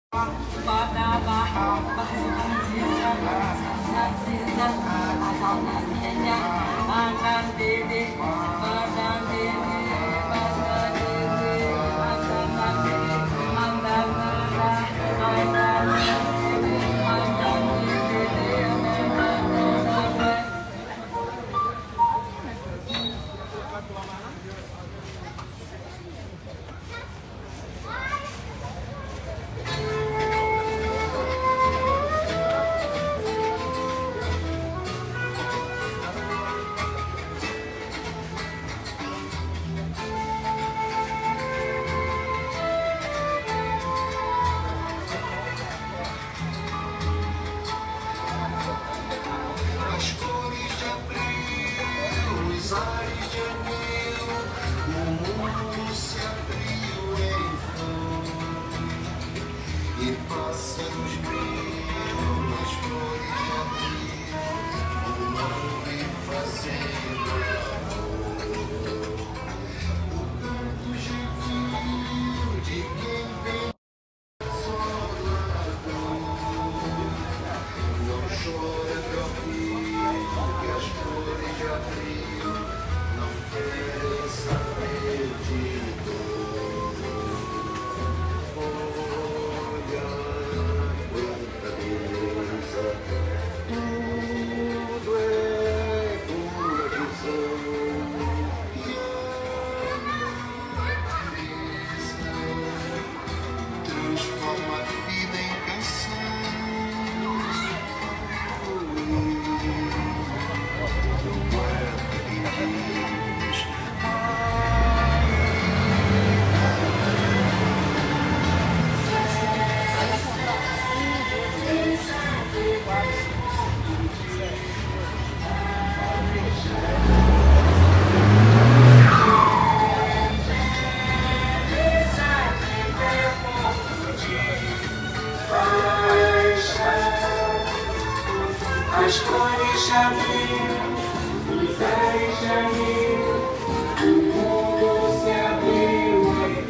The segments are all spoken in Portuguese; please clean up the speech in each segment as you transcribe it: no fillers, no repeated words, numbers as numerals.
As cores já abriram, os ares já riram, o mundo se abriu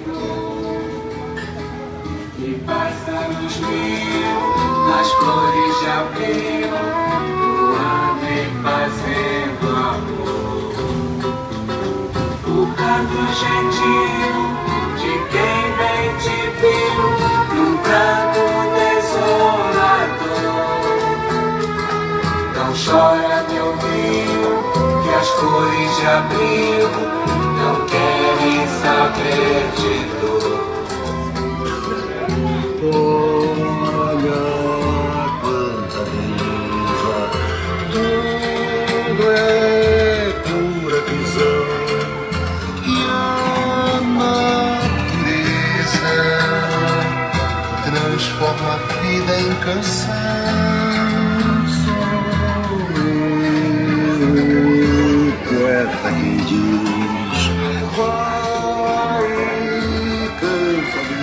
então. E pássaros mil, as cores já abriram, voando e fazendo amor. O canto gentil de quem bem te viu, num pranto desolador. Não chora, meu bem, que as cores já abriu, não querem saber de dor. Olha quanta beleza, tudo é pura visão. E a natureza transforma a vida em canção. Poeta que diz, vai e canta de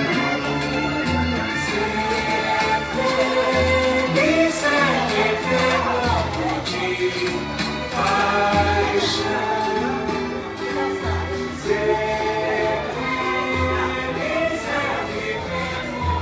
Feliz é viver de paixão. Ser feliz é viver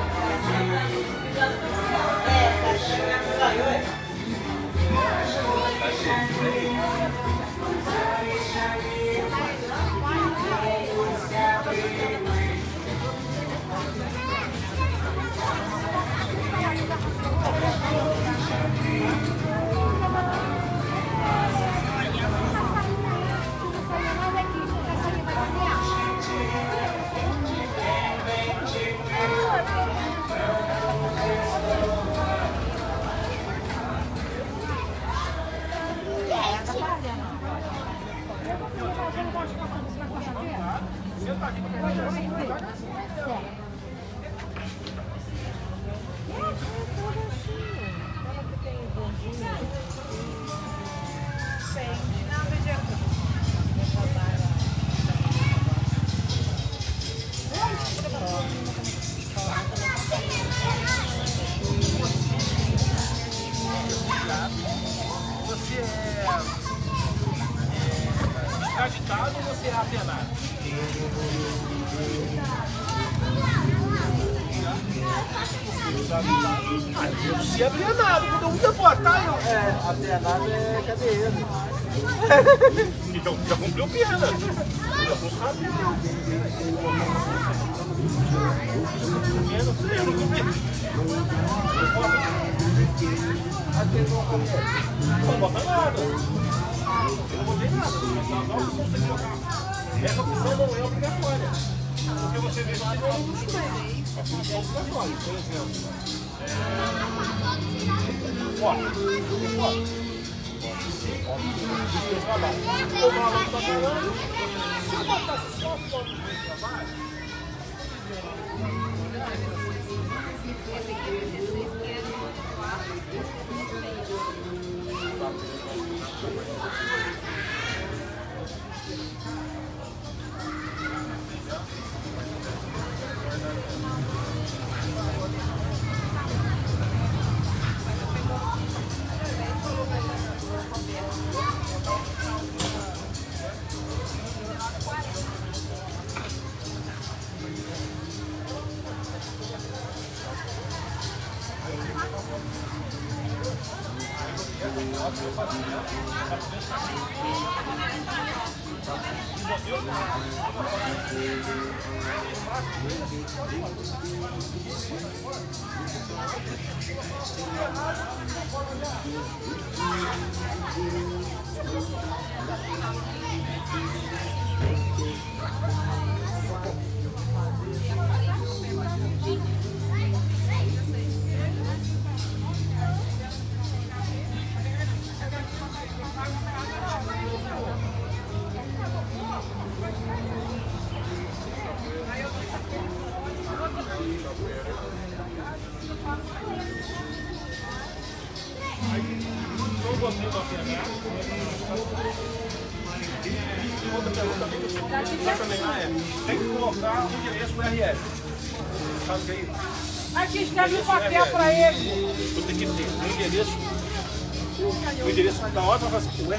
Você é agitado ou você é apenado? Eu não sei abrir nada. Quando eu ia botar, eu... Abrir nada é cadeira. Então já cumpriu pena. Eu não sabia. Eu não cumpri. Não bota nada. Eu não botei nada. A opção você colocar. Essa opção não é obrigatória. Porque você vê que você não cumpriu. A função é obrigatória. Por exemplo. Ó. O valor está falando. Se eu botasse só foto do trabalho, tem que colocar o endereço do RS. Sabe o que é isso? Aqui escreve um papel para ele. Você tem que ter o endereço. O endereço da hora para fazer o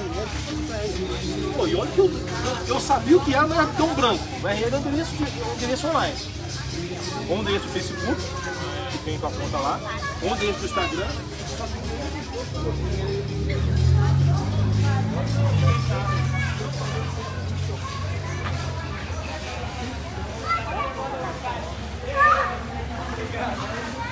RS. Pô, e olha que eu sabia o que era, não era tão branco. O RS é o endereço online. Ou o endereço do Facebook, que tem com a conta lá. Ou o endereço do Instagram. Obrigado.